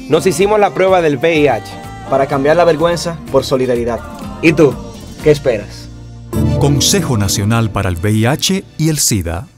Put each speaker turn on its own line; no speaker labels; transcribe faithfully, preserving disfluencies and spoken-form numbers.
Nos hicimos la prueba del V I H.
Para cambiar la vergüenza por solidaridad. ¿Y tú? ¿Qué esperas?
Consejo Nacional para el V I H y el SIDA.